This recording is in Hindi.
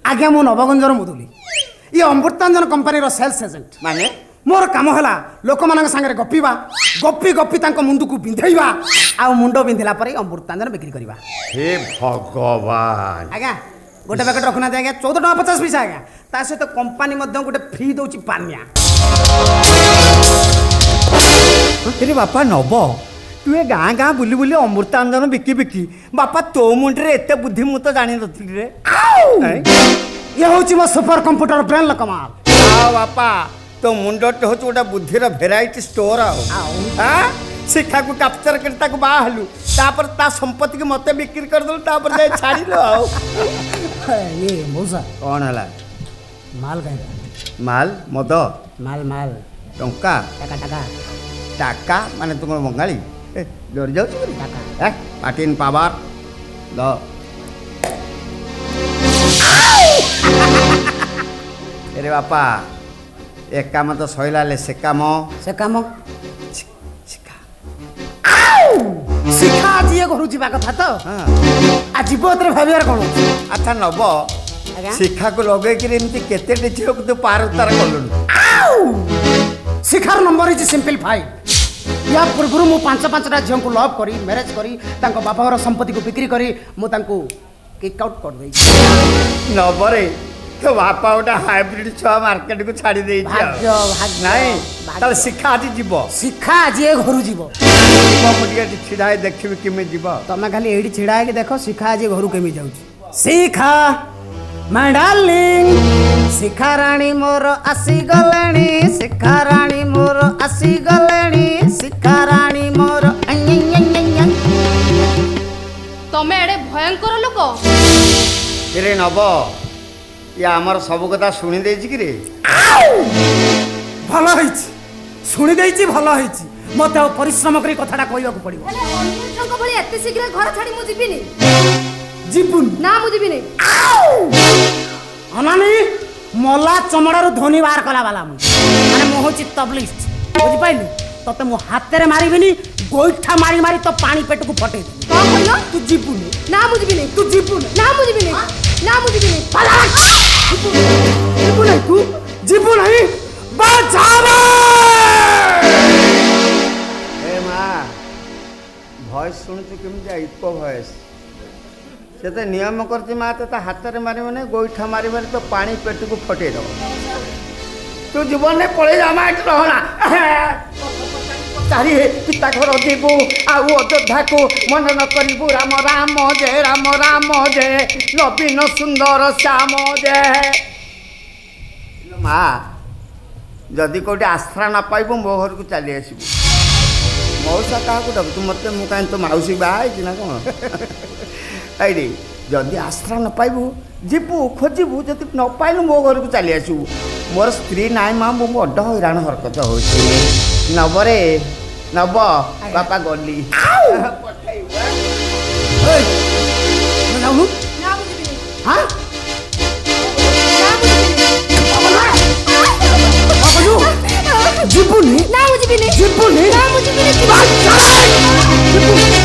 आज्ञा मु नवगंजर मुदुली ये अमृतांजन कंपनी रो सेल्स एजेंट माने मोर काम है लोक मान सागर गपीवा गपी गपी मुंड को बिंधेवा आ मुंड बिंधिला पर अमृतांजन बिक्री करवा। हे भगवान आज्ञा गोटे पैकेट रखुना आज्ञा 14.50 पैसा आज्ञा ता सहित कंपनी गोटे फ्री दौची पानिया। अरे बापा नब तु ए गाँ गाँ बुली बुली अमृतांजन बिकी बिकी बापा तो मुंडे एत बुद्धि मु तो जानी नी रे। ये हूँ मो सुपर कंप्यूटर ब्रेन कमाल बापा तो मुंडटे हूँ गोटे बुद्धि भेराइटी स्टोर शिक्षा को कैप्चर कर बाहलु तापर ता संपत्ति की मते बिक्री कर दल तापर जाय छाड़िलो ये मौसा कौन है माल कह माल मद माल माल टंका टाका टाका टाका माने तुम बंगाली डर जाऊ टाका पाटिन पावर द अरे बापा एक काम तो सैला से काम शिखा आज ये घर जा कथा तो आज जीवरे भावियार कौन अच्छा नब शिखा को लगे केते झील को तू पार उतार कलु शिखार नंबर इज सिंपलीफाइड या पूर्व मु 5-5टा झील को लव करी मैरेज करी बापा संपत्ति को बिक्री करी मुझे किक आउट कर दे नबरे तो बापा गोटे हाइब्रिड छुआ मार्केट को छाड़ी दे नहीं शिखा आज जीव शिखा आज ये घर जीव मुझे छिड़ा देखी किमी जीव तमें खाली ये छिड़ा है देखो शिखा आज घर केमी जाऊँ शिखा माय डार्लिंग शिखा राणी मोर आसी गलेनी शिखा राणी मोर आसी गलेनी शिखा राणी मोर तमे एडे भयंकर लोक रे नब या आमर सब कथा शुणी दे कि भल शुणी दे भल मत परिश्रम कर कथाटा कहवा पड़ो एत शीघ्र घर छाड़ी मु जीविनी जीवन ना मु जीविनी अनानी मला चमड़ार ध्वनि बाहर कला वाला माने मु होची तबलिस्ट बुझी पाइलु तते मु हाथ रे मारिबिनी गोइठा मारी मारी तो पानी पेट को फटे का कहलो तू जीवन ना मु जीविनी तू जीवन ना मु जीविनी ना मु जीविनी जीवन तू जीवन नहीं बचावे ए मां वॉइस सुनछु केम जा इको वॉइस से तो नियम करती माँ तो हाथ में मारे मैंने गोईठा मारी मारी तो पानी पेट को फटे दब तू जीवन में पड़े जा माँ रहना चारी पिता घर देबू आउ अयोध्या को मन न करू राम राम जय नवीन सुंदर श्याम जय माँ जदि कौटे आश्रा न पाइबू मो घर को चली आसबू मौसा क्या दब तू मत कहीं तो मौसी बाहर ना कौन आईरे जदि आश्रा न पाइबू जीवु खोजबू जब न पाइलु मो घर को चली आसबू मोर स्त्री नाई माँ मो बड़ हैरान हरकत हो नबरे नब बापा गली जीवनी ना मुझे भी नहीं जीवनी ना मुझे भी नहीं